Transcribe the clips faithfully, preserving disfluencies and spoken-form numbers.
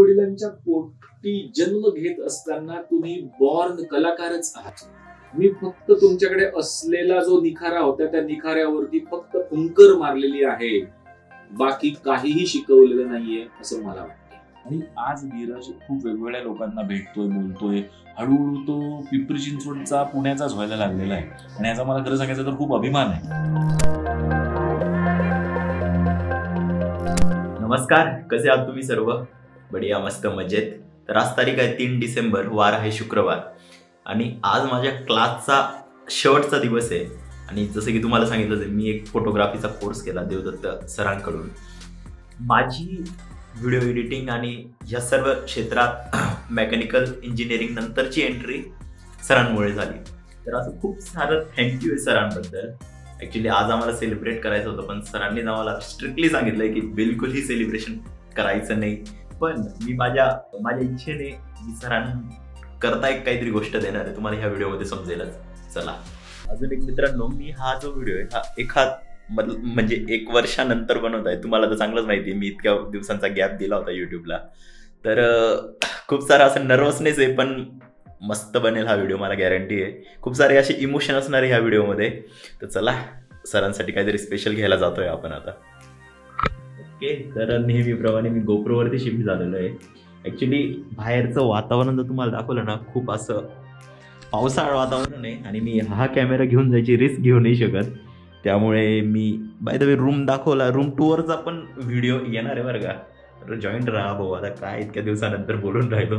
वडिलांच्या पोटी जन्म घेत असताना तुम्ही बॉर्न कलाकारच आहात. मी फक्त तुमच्याकडे असलेला जो निखारा होता त्या निखाऱ्यावरती फक्त फुंकर मारलेली आहे, बाकी काहीही शिकवलेलं नाहीये असं मला वाटतं. आणि आज नीरज खूप वेगवेगळ्या लोकांना भेटतोय, बोलतोय. हळूहळू तो पिंपरी चिंचवडचा पुण्याचाच व्हायला लागलेला आहे आणि याचा मला खरं सांगायचं तर खूप अभिमान आहे. नमस्कार, कसे आहात तुम्ही सर्व? बढिया, मस्त, मजेत. तर आज तारीख आहे तीन डिसेंबर, वार आहे शुक्रवार आणि आज माझ्या क्लासचा शेवटचा दिवस आहे. आणि जसं की तुम्हाला सांगितलं, मी एक फोटोग्राफीचा कोर्स केला देवदत्त सरांकडून. माझी व्हिडिओ एडिटिंग आणि या सर्व क्षेत्रात मेकॅनिकल इंजिनिअरिंग नंतरची एंट्री सरांमुळे झाली. तर असं खूप सारं थँक्यू आहे सरांबद्दल. ॲक्च्युली आज आम्हाला सेलिब्रेट करायचं होतं, पण सरांनीच आम्हाला स्ट्रिक्टली सांगितलंय की बिलकुलही सेलिब्रेशन करायचं नाही. पण मी माझ्या माझ्या इच्छेने मी सरांकरता एक काहीतरी गोष्ट देणार आहे, तुम्हाला ह्या व्हिडिओमध्ये समजेलच. चला, अजून एक मित्रांनो, मी हा जो व्हिडिओ आहे हा एखाद म्हणजे एक वर्षानंतर बनवत आहे. तुम्हाला तर चांगलंच माहिती आहे, मी इतक्या दिवसांचा गॅप दिला होता यूट्यूबला. तर खूप सारा असं नर्वसनेस आहे, पण मस्त बनेल हा व्हिडिओ, मला गॅरंटी आहे. खूप सारे असे इमोशन असणार आहे ह्या व्हिडिओमध्ये. तर चला, सरांसाठी काहीतरी स्पेशल घ्यायला जातोय आपण आता. ओके, तर नेहमीप्रमाणे मी गोप्रोवरती शिफ्ट झालेलो आहे. ॲक्च्युली बाहेरचं वातावरण जर तुम्हाला दाखवलं ना, खूप असं पावसाळा वातावरण आहे आणि मी हा कॅमेरा घेऊन जायची रिस्क घेऊ नाही शकत. त्यामुळे मी बाय द वे रूम दाखवला, रूम टूरचा पण व्हिडिओ येणार आहे बरं का. तर जॉईंट राहा भाऊ, आता काय इतक्या दिवसानंतर बोलून राहिलो.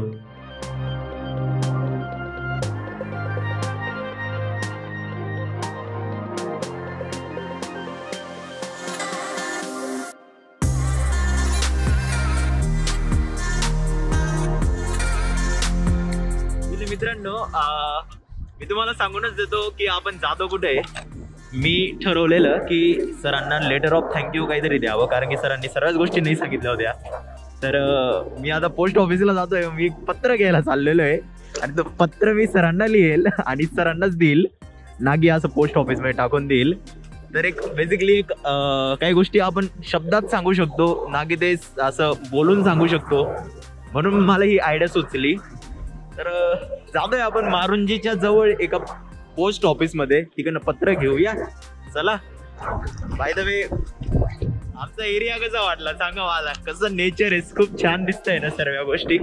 मित्रांनो, मी तुम्हाला सांगूनच देतो की आपण जातो कुठे. मी ठरवलेलं की सरांना लेटर ऑफ थँक्यू काहीतरी द्यावं, कारण की सरांनी सर्वच गोष्टी नाही सांगितल्या होत्या. तर मी आता पोस्ट ऑफिसला जातोय, मी पत्र घ्यायला चाललेलो आहे आणि तो पत्र मी सरांना लिहेल आणि सरांनाच देईल, ना की असं पोस्ट ऑफिसमध्ये टाकून देईल. तर एक बेसिकली एक काही गोष्टी आपण शब्दात सांगू शकतो, ना की ते असं बोलून सांगू शकतो, म्हणून मला ही आयडिया सुचली. तर जातोय आपण मारुंजीच्या जवळ एका पोस्ट ऑफिस मध्ये, तिकडनं पत्र घेऊया. चला. बाय द वे, आमचा एरिया कसा वाटला सांगा मला, कसं नेचर आहे, खूप छान दिसतंय ना सर्व गोष्टी.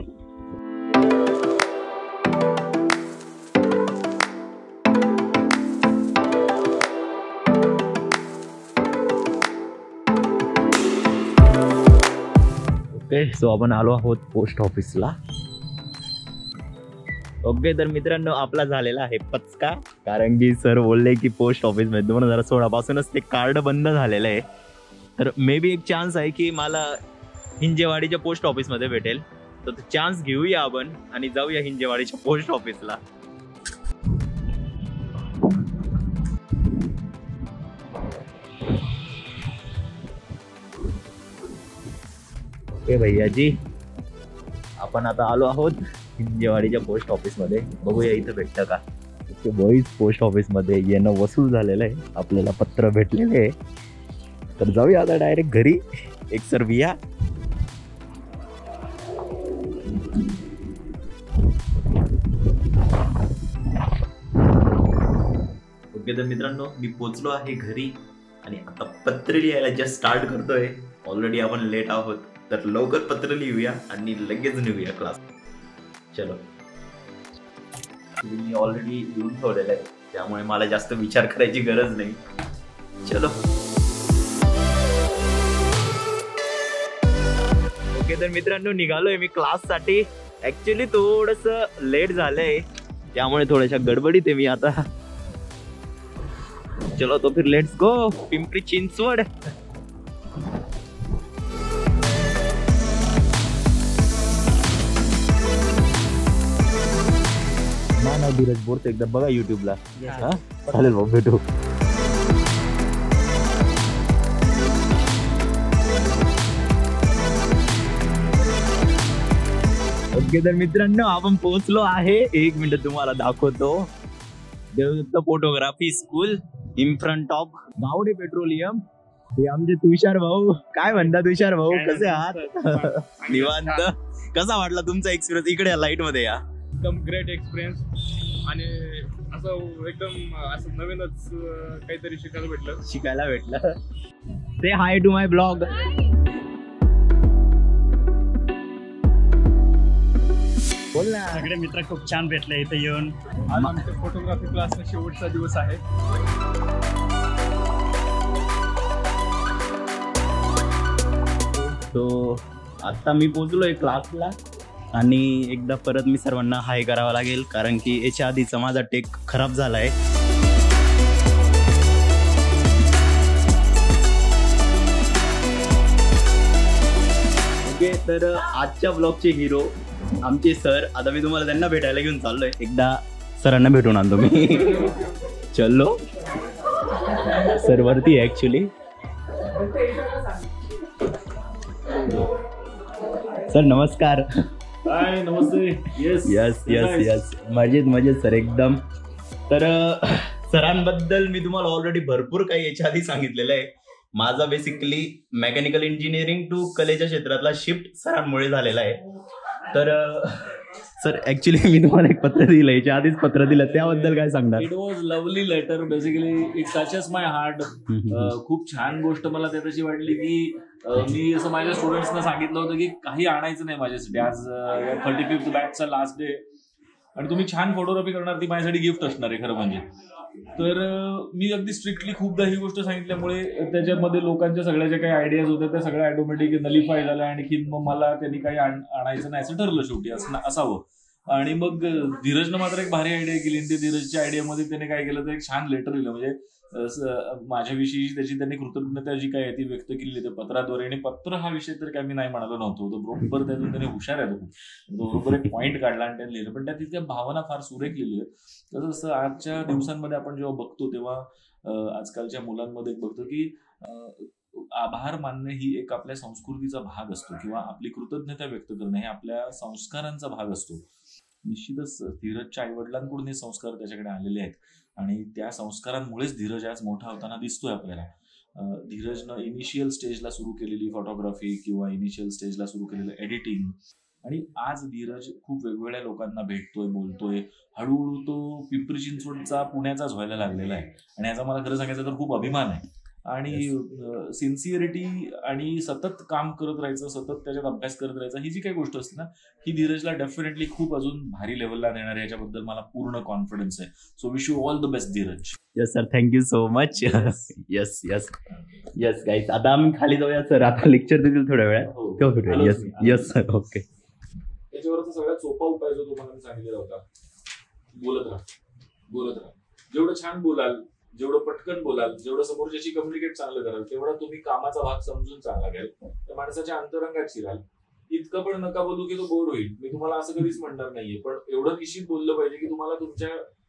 ओके, सो आपण आलो आहोत पोस्ट ऑफिसला. ओके, तर मित्रांनो, आपला झालेला आहे पचका, कारण की सर बोलले की पोस्ट ऑफिसमध्ये दोन हजार सोळा पासूनच ते कार्ड बंद झालेलं आहे. तर मे बी एक चान्स आहे की मला हिंजेवाडीच्या पोस्ट ऑफिसमध्ये भेटेल. तर तो चान्स घेऊया आपण आणि जाऊया हिंजेवाडीच्या पोस्ट ऑफिसला. ओके भैयाजी, आपण आता आलो आहोत हिंजेवाडीच्या पोस्ट ऑफिसमध्ये. बघूया इथं भेटतं का. ओके बॉईज, पोस्ट ऑफिसमध्ये येणं वसूल झालेलं आहे, आपल्याला पत्र भेटलेलं आहे. तर जाऊया आता डायरेक्ट घरी. एक सर विया. ओके, तर मित्रांनो, मी पोचलो आहे घरी आणि आता पत्र लिहायला जस्ट स्टार्ट करतोय. ऑलरेडी आपण लेट आहोत, तर लवकर पत्र लिहूया आणि लगेच निघूया क्लास. चलो, मी ऑलरेडी लिहून ठेवलेलं आहे, त्यामुळे मला जास्त विचार करायची गरज नाही. चलो. ओके, तर मित्रांनो, निघालोय मी क्लाससाठी. ऍक्च्युली थोडस लेट झालंय, त्यामुळे थोड्याशा गडबडीत आहे मी आता. चलो तो फिर लेट्स गो पिंपरी चिंचवड. ना धीरज बोलतो एकदा बघा युट्यूबला. चालेल भाऊ, भेटू. ओके, तर मित्रांनो, आपण पोहोचलो आहे. एक मिनिट तुम्हाला दाखवतो. Devdatt photography school in front of Gawade petroleum. हे आमचे तुषार भाऊ. काय म्हणता तुषार भाऊ, कसे आहात? निवांत. कसा वाटला तुमचा एक्सपिरियन्स? इकडे लाईट मध्ये या. एकदम ग्रेट एक्सपिरियन्स आणि असं एकदम असं नवीनच काहीतरी शिकायला भेटलं शिकायला भेटलं. Say hi to my blog. बोल ना. सगळे मित्र खूप छान भेटले इथे येऊन. आज आमच्या फोटोग्राफी क्लासचा शेवटचा दिवस आहे. तो आता मी पोचलोय क्लासला आणि एकदा परत मी सर्वांना हाय करावा लागेल कारण की याच्या आधीचा माझा टेक खराब झालाय. ओके, तर आजच्या ब्लॉगचे हिरो आमचे सर. आता मी तुम्हाला त्यांना भेटायला घेऊन चाललोय. एकदा सरांना भेटून आणतो मी. चलो सर वरती आहे ऍक्च्युली. सर नमस्कार. हाय, नमस्ते. येस यस यस यस मजेत मजेत सर एकदम. तर सरांबद्दल मी तुम्हाला ऑलरेडी भरपूर काही याच्या आधी सांगितलेलं आहे. माझा बेसिकली मेकॅनिकल इंजिनिअरिंग टू कलेच्या क्षेत्रातला शिफ्ट सरांमुळे झालेला आहे. तर सर ऍक्च्युली मी तुम्हाला एक पत्र दिलं, याच्या आधीच पत्र दिलं, त्याबद्दल काय सांगणार? It was lovely letter. Basically it touches my heart. खूप छान गोष्ट मला त्याची वाटली की मी असं माझ्या स्टुडंट्सना सांगितलं होतं की काही आणायचं नाही माझ्यासाठी. आज थर्टी फिफ्थ बॅचचा लास्ट डे आणि तुम्ही छान फोटोग्राफी करणार, ती माझ्यासाठी गिफ्ट असणार आहे खरं म्हणजे. तर मी अगदी स्ट्रिक्टली खूपदा ही गोष्ट सांगितल्यामुळे त्याच्यामध्ये लोकांच्या सगळ्या ज्या काही आयडियाज होत्या त्या सगळ्या ऑटोमॅटिक नलिफाय झाल्या. आणखी मग मला त्यांनी काही आणायचं नाही असं ठरलं शेवटी असं असावं. आणि मग धीरजनं मात्र एक भारी आयडिया केली आणि ते धीरजच्या आयडियामध्ये त्याने काय केलं तर एक छान लेटर लिहिलं. म्हणजे माझ्याविषयी त्याची त्यांनी कृतज्ञता जी काय आहे ती व्यक्त केली त्या पत्राद्वारे. आणि पत्र हा विषय तर काय मी नाही म्हणालो नव्हतो, तो बरोबर त्यातून त्याने हुशार आहे, तो बरोबर एक पॉईंट काढला आणि त्याने लिहिलं. पण त्या तिथल्या भावना फार सुरेख लिहिली आहे. तसं असं आजच्या दिवसांमध्ये आपण जेव्हा बघतो तेव्हा आजकालच्या मुलांमध्ये बघतो की आभार मानणे ही एक आपल्या संस्कृतीचा भाग असतो किंवा आपली कृतज्ञता व्यक्त करणे हे आपल्या संस्कारांचा भाग असतो. निश्चितच धीरजच्या आईवडिलांकडून हे संस्कार त्याच्याकडे आलेले आहेत आणि त्या संस्कारांमुळेच धीरज आज मोठा होताना दिसतोय आपल्याला. धीरजनं इनिशियल स्टेजला सुरू केलेली फोटोग्राफी किंवा इनिशियल स्टेजला सुरू केलेलं एडिटिंग आणि आज धीरज खूप वेगवेगळ्या लोकांना भेटतोय, बोलतोय. हळूहळू तो पिंपरी चिंचवडचा पुण्याचाच व्हायला लागलेला आहे आणि याचा मला खरं सांगायचं तर खूप अभिमान आहे. आणि सिन्सिअरिटी आणि सतत काम करत राहायचं, सतत त्याच्यात अभ्यास करत राहायचा, ही जी काही गोष्ट असते ना ही धीरजला डेफिनेटली खूप अजून भारी लेवलला नेणार आहे, याच्याबद्दल मला पूर्ण कॉन्फिडन्स आहे. So wish you all the best Dheeraj. Yes sir, thank you so much. Yes yes yes guys, आता आम्ही खाली जाऊया सर, आता लेक्चर देतील थोड्या वेळात. Yes yes sir. ओके, त्याच्यावरचा सगळ्यात सोपा उपाय जो तुम्हाला मी सांगितलेला होता, बोलत राहा बोलत राहा. जेवढं छान बोलाल, जेवढं पटकन बोलाल, जेवढं समोरच्याशी कम्युनिकेट चांगलं कराल, तेवढा तुम्ही कामाचा भाग समजून चांगला घ्याल, त्या माणसाच्या अंतरंगात शिराल. इतकं पण नका बोलू की तो बोर होईल. मी तुम्हाला असं कधीच म्हणणार नाहीये, पण एवढं निश्चित बोललं पाहिजे की तुम्हाला तुमच्या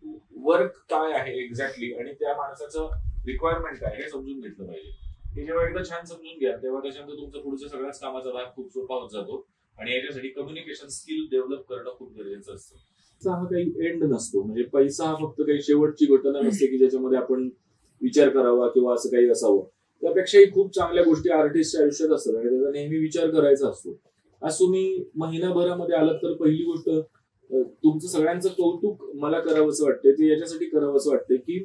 वर्क काय आहे एक्झॅक्टली आणि त्या माणसाचं रिक्वायरमेंट काय हे समजून घेतलं पाहिजे. हे जेव्हा एकदा छान समजून घ्या तेव्हा त्याच्यानंतर तुमचा पुढच्या सगळ्याच कामाचा भाग खूप सोपा होत जातो आणि याच्यासाठी कम्युनिकेशन स्किल डेव्हलप करणं खूप गरजेचं असतं. हा काही एंड नसतो, म्हणजे पैसा हा फक्त काही शेवटची घटना नसते की ज्याच्यामध्ये आपण विचार करावा किंवा असं काही असावं. त्यापेक्षाही खूप चांगल्या गोष्टी आर्टिस्टच्या आयुष्यात असतात आणि त्याचा नेहमी विचार करायचा असतो. आज तुम्ही महिनाभरामध्ये आलात तर पहिली गोष्ट तुमचं सगळ्यांचं कौतुक मला करावंसं वाटतंय, ते याच्यासाठी करावंसं वाटतंय की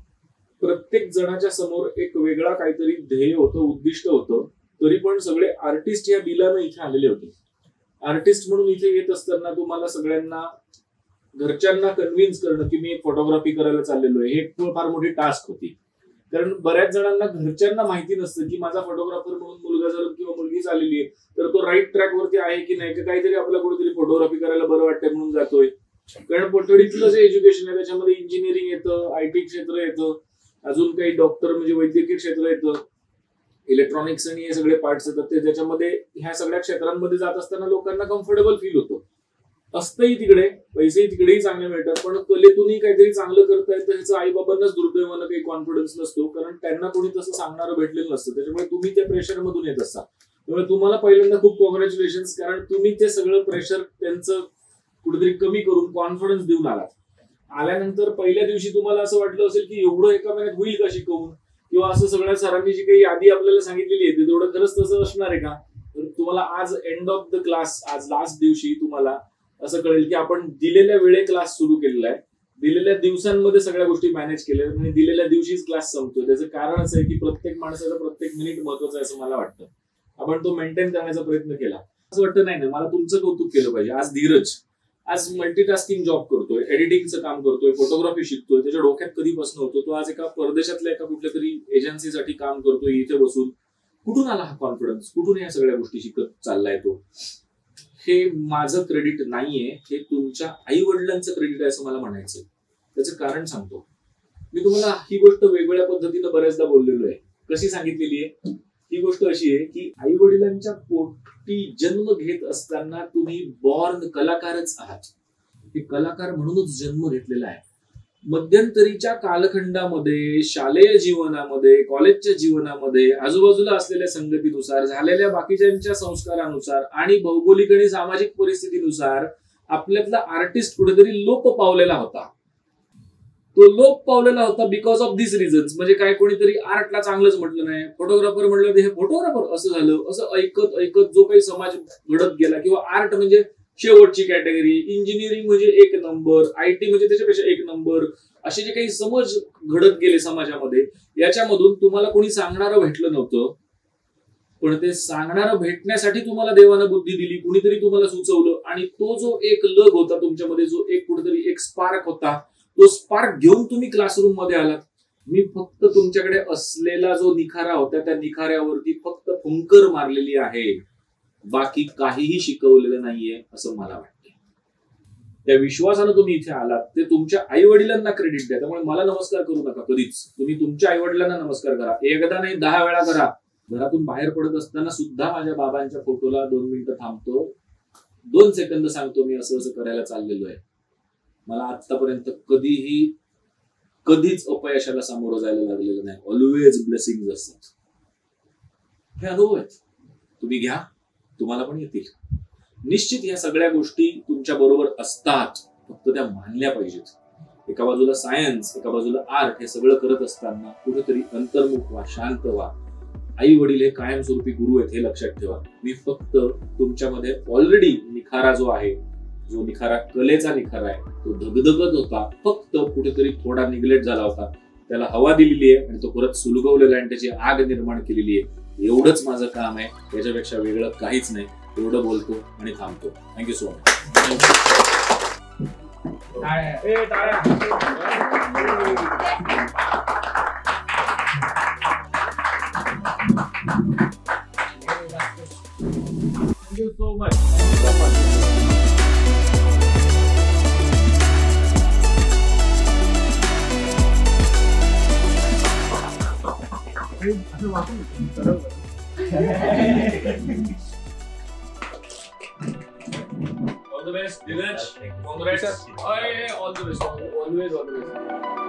प्रत्येक जणाच्या समोर एक वेगळा काहीतरी ध्येय होतं, उद्दिष्ट होतं, तरी पण सगळे आर्टिस्ट या बिलानं इथे आलेले होते. आर्टिस्ट म्हणून इथे येत असताना तुम्हाला सगळ्यांना घरच्यांना कन्व्हिन्स करणं की मी एक फोटोग्राफी करायला चाललेलो आहे, हे फार मोठी टास्क होती. कारण बऱ्याच जणांना घरच्यांना माहिती नसतं की माझा फोटोग्राफर म्हणून मुलगा जर किंवा मुलगी चाललेली आहे तर तो राईट ट्रॅक वरती आहे की नाही, का काहीतरी आपल्याला कुठेतरी फोटोग्राफी करायला बरं वाटतंय म्हणून जातोय. कारण पठडीतलं जे एज्युकेशन आहे त्याच्यामध्ये इंजिनिअरिंग येतं, आय टी क्षेत्र येतं, अजून काही डॉक्टर म्हणजे वैद्यकीय क्षेत्र येतं, इलेक्ट्रॉनिक्स आणि हे सगळे पार्ट्स येतात. ते ज्याच्यामध्ये ह्या सगळ्या क्षेत्रांमध्ये जात असताना लोकांना कम्फर्टेबल फील होतं. असतंही तिकडे, पैसेही तिकडेही चांगले मिळतात, पण कलेतूनही काहीतरी चांगलं करता येतं ह्याचं आई बाबांनाच दुर्दैवानं काही कॉन्फिडन्स नसतो, कारण त्यांना कोणी तसं सांगणारं भेटलेलं नसतं. त्याच्यामुळे तुम्ही त्या प्रेशरमधून येत असता. त्यामुळे तुम्हाला पहिल्यांदा खूप कॉंग्रॅच्युलेशन, कारण तुम्ही ते सगळं प्रेशर त्यांचं कुठेतरी कमी करून कॉन्फिडन्स देऊन आलात. आल्यानंतर पहिल्या दिवशी तुम्हाला असं वाटलं असेल की एवढं एका महिन्यात होईल का शिकवून, किंवा असं सगळ्या सरांनी जी काही यादी आपल्याला सांगितलेली आहे तेवढं खरंच तसं असणार आहे का. तर तुम्हाला आज एंड ऑफ द क्लास, आज लास्ट दिवशी तुम्हाला असं कळेल की आपण दिलेल्या वेळे क्लास सुरू केलेला आहे, दिलेल्या दिवसांमध्ये सगळ्या गोष्टी मॅनेज केल्या आणि दिलेल्या दिवशीच क्लास संपतोय. त्याचं कारण असं आहे की प्रत्येक माणसाचं प्रत्येक मिनिट महत्वाचं आहे असं मला वाटतं. आपण तो मेंटेन करण्याचा प्रयत्न केला. असं वाटतं नाही नाही मला तुमचं कौतुक केलं पाहिजे. आज धीरज आज मल्टीटास्किंग जॉब करतोय, एडिटिंगचं काम करतोय, फोटोग्राफी शिकतोय, त्याच्या डोक्यात कधीपासून होतो तो आज एका परदेशातल्या एका कुठल्या तरी एजन्सीसाठी काम करतोय इथे बसून. कुठून आला हा कॉन्फिडन्स, कुठून या सगळ्या गोष्टी शिकत चाललाय तो? हे माझं क्रेडिट नाहीये, हे तुमच्या आई वडिलांचं क्रेडिट आहे असं मला म्हणायचंय. त्याचं कारण सांगतो. मी तुम्हाला ही गोष्ट वेगवेगळ्या पद्धतीनं बऱ्याचदा बोललेलो आहे. कशी सांगितलेली आहे? ही गोष्ट अशी आहे की आई वडिलांच्या पोटी जन्म घेत असताना तुम्ही बॉर्न कलाकारच आहात. हे कलाकार म्हणूनच जन्म घेतलेला आहे. मध्यंतरीच्या कालखंडामध्ये, शालेय जीवनामध्ये, कॉलेजच्या जीवनामध्ये, आजूबाजूला असलेल्या संगतीनुसार, झालेल्या बाकीच्यांच्या संस्कारानुसार आणि भौगोलिक आणि सामाजिक परिस्थितीनुसार आपल्यातला आर्टिस्ट कुठेतरी लोप पावलेला होता. तो लोप पावलेला होता बिकॉज ऑफ दिस रिझन्स. म्हणजे काय, कोणीतरी आर्टला चांगलंच म्हटलं नाही, फोटोग्राफर म्हटलं हे फोटोग्राफर असं झालं, असं ऐकत ऐकत जो काही समाज घडत गेला, किंवा आर्ट म्हणजे शेवटची कॅटेगरी, इंजिनिअरिंग म्हणजे एक नंबर, आयटी म्हणजे त्याच्यापेक्षा एक नंबर, असे जे काही समज घडत गेले समाजामध्ये, याच्यामधून तुम्हाला कोणी सांगणारं भेटलं नव्हतं. पण ते सांगणारं भेटण्यासाठी तुम्हाला देवानं बुद्धी दिली, कुणीतरी तुम्हाला सुचवलं, आणि तो जो एक लग होता तुमच्यामध्ये, जो एक कुठेतरी एक स्पार्क होता, तो स्पार्क घेऊन तुम्ही क्लासरूम मध्ये आलात. मी फक्त तुमच्याकडे असलेला जो निखारा होता त्या निखाऱ्यावरती फक्त फुंकर मारलेली आहे, बाकी काहीही शिकवलेलं नाहीये असं मला वाटतं. त्या विश्वासानं तुम्ही इथे आलात, ते तुमच्या आई वडिलांना क्रेडिट द्या. त्यामुळे मला नमस्कार करू नका कधीच. तुम्ही तुमच्या आई वडिलांना नमस्कार करा. एकदा नाही दहा वेळा करा. घरातून बाहेर पडत असताना सुद्धा माझ्या बाबांच्या फोटोला दोन मिनिटं थांबतो, दोन सेकंद सांगतो मी असं असं करायला चाललेलो आहे. मला आतापर्यंत कधीही कधीच अपयशाला सामोरं जायला लागलेलं नाही. ऑलवेज ब्लेसिंग असतात. हे अनुभव आहेत, तुम्ही घ्या, तुम्हाला पण येतील. निश्चित या सगळ्या गोष्टी तुमच्या बरोबर असतात, फक्त त्या मानल्या पाहिजेत. एका बाजूला सायन्स, एका बाजूला आर्ट, हे सगळं करत असताना कुठेतरी अंतर्मुख व्हा, शांत व्हा. आई वडील हे कायमस्वरूपी गुरु आहेत हे लक्षात ठेवा. मी फक्त तुमच्यामध्ये ऑलरेडी निखारा जो आहे, जो निखारा कलेचा निखारा आहे, तो धगधगत होता, फक्त कुठेतरी थोडा निग्लेक्ट झाला होता. त्याला हवा दिलेली आहे आणि तो परत सुलगवलेला आहे आणि त्याची आग निर्माण केलेली आहे. एवढंच माझं काम आहे, याच्यापेक्षा वेगळं काहीच नाही. एवढं बोलतो आणि थांबतो. Thank you so much. Thank you so much. All the best, Dheeraj. Congrats. All the best. Always, all the best.